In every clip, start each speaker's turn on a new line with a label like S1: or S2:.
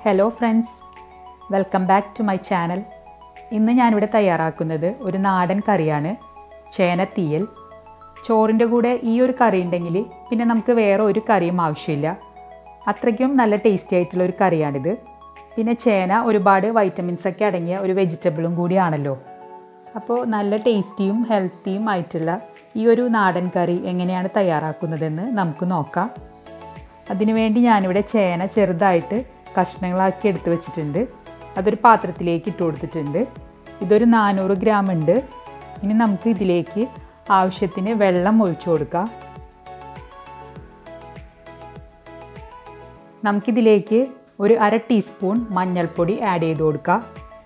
S1: Hello friends, welcome back to my channel. ഇന്ന് ഞാനിവിടെ തയ്യാറാക്കുന്നത് ഒരു നാടൻ കറിയാണ്, ചേന തീയൽ. ചോറിൻ്റെ കൂടെ ഈ ഒരു കറി ഉണ്ടെങ്കിൽ പിന്നെ നമുക്ക് വേറെ ഒരു കറിയും ആവശ്യമില്ല. അത്രയ്ക്കും നല്ല ടേസ്റ്റി ആയിട്ടുള്ള ഒരു കറിയാണിത്. പിന്നെ ചേന ഒരുപാട് വൈറ്റമിൻസൊക്കെ അടങ്ങിയ ഒരു വെജിറ്റബിളും കൂടിയാണല്ലോ. അപ്പോൾ നല്ല ടേസ്റ്റിയും ഹെൽത്തിയും ആയിട്ടുള്ള ഈ ഒരു നാടൻ കറി എങ്ങനെയാണ് തയ്യാറാക്കുന്നതെന്ന് നമുക്ക് നോക്കാം. അതിനുവേണ്ടി ഞാനിവിടെ ചേന ചെറുതായിട്ട് കഷ്ണങ്ങളാക്കി എടുത്ത് വെച്ചിട്ടുണ്ട്. അതൊരു പാത്രത്തിലേക്ക് ഇട്ട് കൊടുത്തിട്ടുണ്ട്. ഇതൊരു 400 ഗ്രാം ഉണ്ട്. ഇനി നമുക്ക് ഇതിലേക്ക് ആവശ്യത്തിന് വെള്ളം ഒഴിച്ചു കൊടുക്കാം. നമുക്കിതിലേക്ക് ഒരു 1/2 ടീസ്പൂൺ മഞ്ഞൾപ്പൊടി ആഡ് ചെയ്ത് കൊടുക്കാം.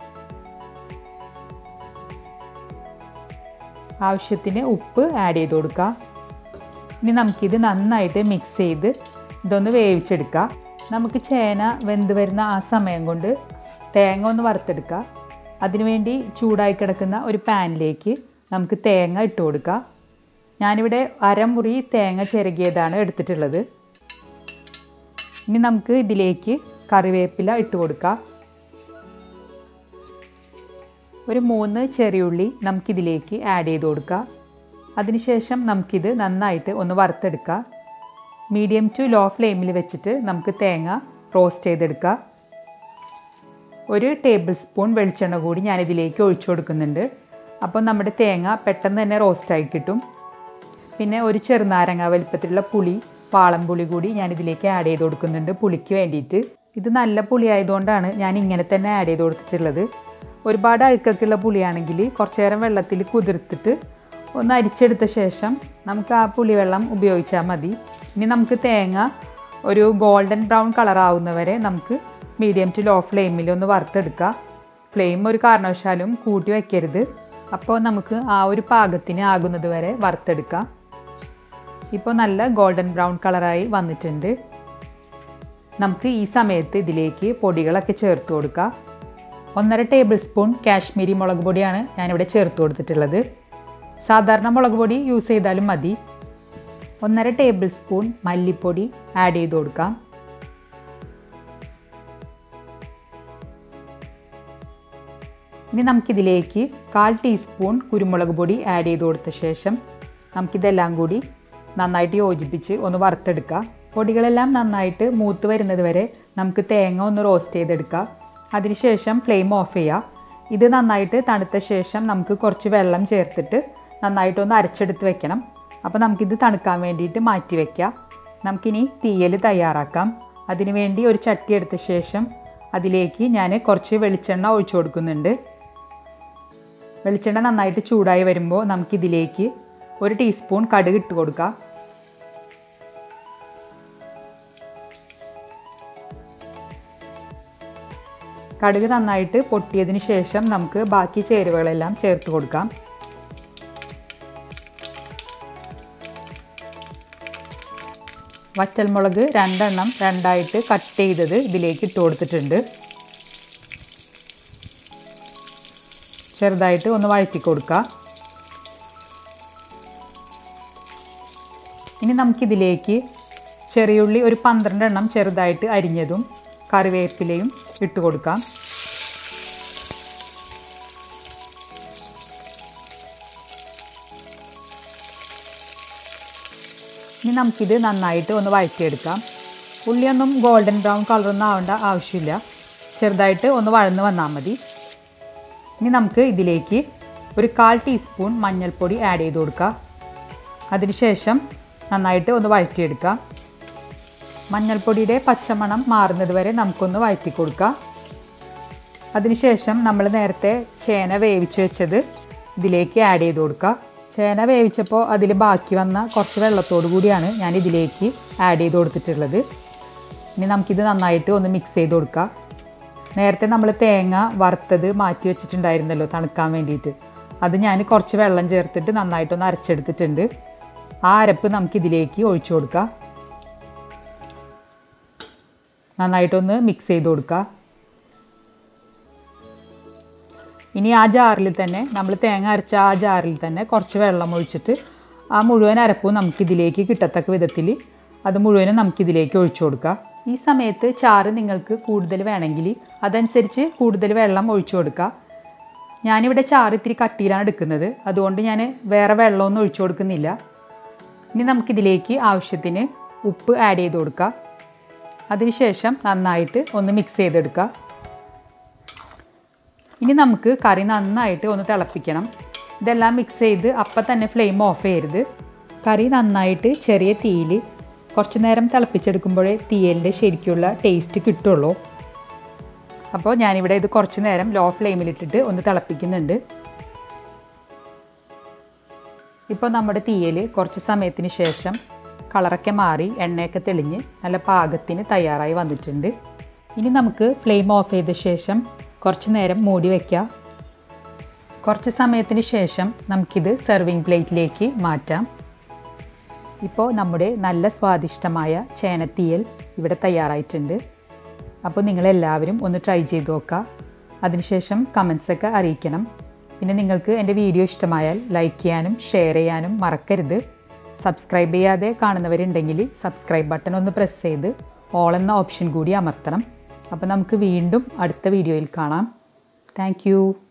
S1: ആവശ്യത്തിന് ഉപ്പ് ആഡ് ചെയ്ത് കൊടുക്കാം. ഇനി നമുക്കിത് നന്നായിട്ട് മിക്സ് ചെയ്ത് ഇതൊന്ന് വേവിച്ചെടുക്കാം. നമുക്ക് ചേന വെന്ത് വരുന്ന ആ സമയം കൊണ്ട് തേങ്ങ ഒന്ന് വറുത്തെടുക്കാം. അതിനുവേണ്ടി ചൂടായി കിടക്കുന്ന ഒരു പാനിലേക്ക് നമുക്ക് തേങ്ങ ഇട്ട് കൊടുക്കാം. ഞാനിവിടെ 1/2 മുറി തേങ്ങ ചിരകിയതാണ് എടുത്തിട്ടുള്ളത്. ഇനി നമുക്ക് ഇതിലേക്ക് കറിവേപ്പില ഇട്ട് കൊടുക്കാം. ഒരു 3 ചെറിയുള്ളി നമുക്കിതിലേക്ക് ആഡ് ചെയ്ത് കൊടുക്കാം. അതിനുശേഷം നമുക്കിത് നന്നായിട്ട് ഒന്ന് വറുത്തെടുക്കാം. മീഡിയം ടു ലോ ഫ്ലെയിമിൽ വെച്ചിട്ട് നമുക്ക് തേങ്ങ റോസ്റ്റ് ചെയ്തെടുക്കാം. 1 ടേബിൾ സ്പൂൺ വെളിച്ചെണ്ണ കൂടി ഞാനിതിലേക്ക് ഒഴിച്ചു കൊടുക്കുന്നുണ്ട്. അപ്പോൾ നമ്മുടെ തേങ്ങ പെട്ടെന്ന് തന്നെ റോസ്റ്റായി കിട്ടും. പിന്നെ ഒരു ചെറുനാരങ്ങ വലിപ്പത്തിലുള്ള പുളി, വാളംപുളി കൂടി ഞാനിതിലേക്ക് ആഡ് ചെയ്ത് കൊടുക്കുന്നുണ്ട് പുളിക്ക് വേണ്ടിയിട്ട്. ഇത് നല്ല പുളി ആയതുകൊണ്ടാണ് ഞാൻ ഇങ്ങനെ തന്നെ ആഡ് ചെയ്ത് കൊടുത്തിട്ടുള്ളത്. ഒരുപാട് അഴുക്കൊക്കെയുള്ള പുളിയാണെങ്കിൽ കുറച്ച് നേരം വെള്ളത്തിൽ കുതിർത്തിട്ട് ഒന്ന് അരിച്ചെടുത്ത ശേഷം നമുക്ക് ആ പുളിവെള്ളം ഉപയോഗിച്ചാൽ മതി. ഇനി നമുക്ക് തേങ്ങ ഒരു ഗോൾഡൻ ബ്രൗൺ കളർ ആവുന്നവരെ നമുക്ക് മീഡിയം ടു ലോ ഫ്ലെയിമിൽ ഒന്ന് വറുത്തെടുക്കാം. ഫ്ലെയിം ഒരു കാരണവശാലും കൂട്ടി വയ്ക്കരുത്. അപ്പോൾ നമുക്ക് ആ ഒരു പാകത്തിന് ആകുന്നത് വരെ വറുത്തെടുക്കാം. ഇപ്പോൾ നല്ല ഗോൾഡൻ ബ്രൗൺ കളറായി വന്നിട്ടുണ്ട്. നമുക്ക് ഈ സമയത്ത് ഇതിലേക്ക് പൊടികളൊക്കെ ചേർത്ത് കൊടുക്കാം. 1.5 ടേബിൾ സ്പൂൺ കാശ്മീരി മുളക് പൊടിയാണ് ഞാനിവിടെ ചേർത്ത് കൊടുത്തിട്ടുള്ളത്. സാധാരണ മുളക് പൊടി യൂസ് ചെയ്താലും മതി. 1.5 ടേബിൾ സ്പൂൺ മല്ലിപ്പൊടി ആഡ് ചെയ്ത് കൊടുക്കാം. ഇനി നമുക്കിതിലേക്ക് 1/4 ടീസ്പൂൺ കുരുമുളക് പൊടി ആഡ് ചെയ്ത് കൊടുത്ത ശേഷം നമുക്കിതെല്ലാം കൂടി നന്നായിട്ട് യോജിപ്പിച്ച് ഒന്ന് വറുത്തെടുക്കാം. പൊടികളെല്ലാം നന്നായിട്ട് മൂത്ത് വരുന്നത് വരെ നമുക്ക് തേങ്ങ ഒന്ന് റോസ്റ്റ് ചെയ്തെടുക്കാം. അതിനുശേഷം ഫ്ലെയിം ഓഫ് ചെയ്യാം. ഇത് നന്നായിട്ട് തണുത്ത ശേഷം നമുക്ക് കുറച്ച് വെള്ളം ചേർത്തിട്ട് നന്നായിട്ടൊന്ന് അരച്ചെടുത്ത് വെക്കണം. അപ്പോൾ നമുക്കിത് തണുക്കാൻ വേണ്ടിയിട്ട് മാറ്റി വയ്ക്കാം. നമുക്കിനി തീയൽ തയ്യാറാക്കാം. അതിനുവേണ്ടി ഒരു ചട്ടി എടുത്ത ശേഷം അതിലേക്ക് ഞാൻ കുറച്ച് വെളിച്ചെണ്ണ ഒഴിച്ചു കൊടുക്കുന്നുണ്ട്. വെളിച്ചെണ്ണ നന്നായിട്ട് ചൂടായി വരുമ്പോൾ നമുക്കിതിലേക്ക് 1 ടീസ്പൂൺ കടുക് ഇട്ട് കൊടുക്കാം. കടുക് നന്നായിട്ട് പൊട്ടിയതിന് ശേഷം നമുക്ക് ബാക്കി ചേരുവകളെല്ലാം ചേർത്ത് കൊടുക്കാം. വറ്റൽമുളക് 2 എണ്ണം രണ്ടായിട്ട് കട്ട് ചെയ്തത് ഇതിലേക്ക് ഇട്ട് കൊടുത്തിട്ടുണ്ട്. ചെറുതായിട്ട് ഒന്ന് വഴറ്റി കൊടുക്കുക. ഇനി നമുക്കിതിലേക്ക് ചെറിയുള്ളി ഒരു 12 എണ്ണം ചെറുതായിട്ട് അരിഞ്ഞതും കറിവേപ്പിലയും ഇട്ട് കൊടുക്കാം. ഇനി നമുക്കിത് നന്നായിട്ട് ഒന്ന് വഴറ്റിയെടുക്കാം. ഉള്ളിയൊന്നും ഗോൾഡൻ ബ്രൗൺ കളറൊന്നും ആവേണ്ട ആവശ്യമില്ല. ചെറുതായിട്ട് ഒന്ന് വഴന്ന് വന്നാൽ മതി. ഇനി നമുക്ക് ഇതിലേക്ക് ഒരു 1/4 ടീസ്പൂൺ മഞ്ഞൾപ്പൊടി ആഡ് ചെയ്ത് കൊടുക്കാം. അതിനുശേഷം നന്നായിട്ട് ഒന്ന് വഴറ്റിയെടുക്കാം. മഞ്ഞൾപ്പൊടിയുടെ പച്ചമണം മാറുന്നത് വരെ നമുക്കൊന്ന് വഴറ്റി കൊടുക്കാം. അതിനുശേഷം നമ്മൾ നേരത്തെ ചേന വേവിച്ച് വെച്ചത് ഇതിലേക്ക് ആഡ് ചെയ്ത് കൊടുക്കുക. ചേന വേവിച്ചപ്പോൾ അതിൽ ബാക്കി വന്ന കുറച്ച് വെള്ളത്തോടു കൂടിയാണ് ഞാൻ ഇതിലേക്ക് ആഡ് ചെയ്ത് കൊടുത്തിട്ടുള്ളത്. ഇനി നമുക്കിത് നന്നായിട്ട് ഒന്ന് മിക്സ് ചെയ്ത് കൊടുക്കാം. നേരത്തെ നമ്മൾ തേങ്ങ വറുത്തത് മാറ്റി വെച്ചിട്ടുണ്ടായിരുന്നല്ലോ തണുക്കാൻ വേണ്ടിയിട്ട്. അത് ഞാൻ കുറച്ച് വെള്ളം ചേർത്തിട്ട് നന്നായിട്ടൊന്ന് അരച്ചെടുത്തിട്ടുണ്ട്. ആ അരപ്പ് നമുക്കിതിലേക്ക് ഒഴിച്ചു കൊടുക്കാം. നന്നായിട്ടൊന്ന് മിക്സ് ചെയ്ത് കൊടുക്കുക. ഇനി ആ ജാറിൽ തന്നെ നമ്മൾ തേങ്ങ അരച്ച ആ ജാറിൽ തന്നെ കുറച്ച് വെള്ളം ഒഴിച്ചിട്ട് ആ മുഴുവൻ അരപ്പും നമുക്കിതിലേക്ക് കിട്ടത്തക്ക വിധത്തിൽ അത് മുഴുവനും നമുക്കിതിലേക്ക് ഒഴിച്ചു കൊടുക്കാം. ഈ സമയത്ത് ചാറ് നിങ്ങൾക്ക് കൂടുതൽ വേണമെങ്കിൽ അതനുസരിച്ച് കൂടുതൽ വെള്ളം ഒഴിച്ചു കൊടുക്കുക. ഞാനിവിടെ ചാറ് ഇത്തിരി കട്ടിയിലാണ് എടുക്കുന്നത്, അതുകൊണ്ട് ഞാൻ വേറെ വെള്ളമൊന്നും ഒഴിച്ചു കൊടുക്കുന്നില്ല. ഇനി നമുക്കിതിലേക്ക് ആവശ്യത്തിന് ഉപ്പ് ആഡ് ചെയ്ത് കൊടുക്കുക. അതിനുശേഷം നന്നായിട്ട് ഒന്ന് മിക്സ് ചെയ്തെടുക്കുക. ഇനി നമുക്ക് കറി നന്നായിട്ട് ഒന്ന് തിളപ്പിക്കണം. ഇതെല്ലാം മിക്സ് ചെയ്ത് അപ്പം തന്നെ ഫ്ലെയിം ഓഫ് ചെയ്യരുത്. കറി നന്നായിട്ട് ചെറിയ തീയിൽ കുറച്ച് നേരം തിളപ്പിച്ചെടുക്കുമ്പോഴേ തീയലിൻ്റെ ശരിക്കുള്ള ടേസ്റ്റ് കിട്ടുള്ളൂ. അപ്പോൾ ഞാനിവിടെ ഇത് കുറച്ച് നേരം ലോ ഫ്ലെയിമിലിട്ടിട്ട് ഒന്ന് തിളപ്പിക്കുന്നുണ്ട്. ഇപ്പോൾ നമ്മുടെ തീയൽ കുറച്ച് സമയത്തിന് ശേഷം കളറൊക്കെ മാറി എണ്ണയൊക്കെ തെളിഞ്ഞ് നല്ല പാകത്തിന് തയ്യാറായി വന്നിട്ടുണ്ട്. ഇനി നമുക്ക് ഫ്ലെയിം ഓഫ് ചെയ്ത ശേഷം കുറച്ച് നേരം മൂടി വയ്ക്കാം. കുറച്ച് സമയത്തിന് ശേഷം നമുക്കിത് സെർവിങ് പ്ലേറ്റിലേക്ക് മാറ്റാം. ഇപ്പോൾ നമ്മുടെ നല്ല സ്വാദിഷ്ടമായ ചേനത്തീയൽ ഇവിടെ തയ്യാറായിട്ടുണ്ട്. അപ്പോൾ നിങ്ങളെല്ലാവരും ഒന്ന് ട്രൈ ചെയ്ത് നോക്കുക. അതിനുശേഷം കമൻസൊക്കെ അറിയിക്കണം. പിന്നെ നിങ്ങൾക്ക് എൻ്റെ വീഡിയോ ഇഷ്ടമായാൽ ലൈക്ക് ചെയ്യാനും ഷെയർ ചെയ്യാനും മറക്കരുത്. സബ്സ്ക്രൈബ് ചെയ്യാതെ കാണുന്നവരുണ്ടെങ്കിൽ സബ്സ്ക്രൈബ് ബട്ടൺ ഒന്ന് പ്രസ് ചെയ്ത് ഓൾ എന്ന ഓപ്ഷൻ കൂടി അമർത്തണം. അപ്പോൾ നമുക്ക് വീണ്ടും അടുത്ത വീഡിയോയിൽ കാണാം. താങ്ക്